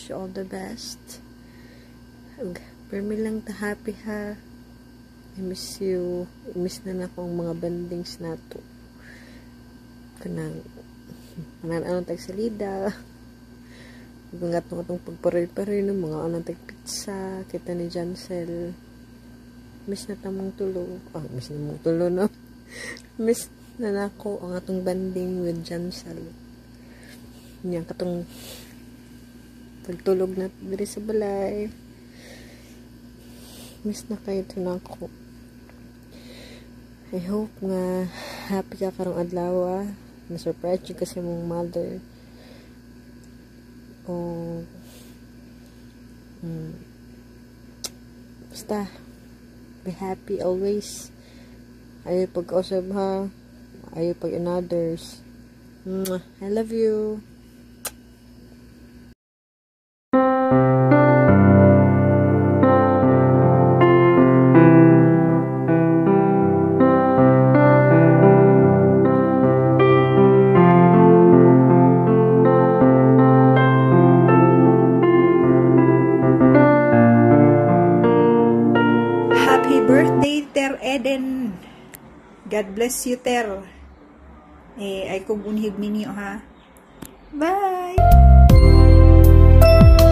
wish you all the best. Permi lang ta happy ha. I miss you. I miss na akong mga bandings nato. Kanang ano tag salida. Mga itong pagparir-parir ng mga anong tag pizza. Kita ni Jansel. Miss na tamang tulo. Miss na mong tulo, no? Miss na nako ang atong banding with Jansel. Yan katong pagtulog na diri sa balay. Miss na kayo ito na ako. I hope nga happy ka karong adlaw. Na-surprise you kasi mong mother. Basta be happy always. Ayaw pag-usab ha. Ayaw pag in others. I love you. Birthday, Ter Eden. God bless you, Ter. Ay kong unhig ninyo, ha. Bye!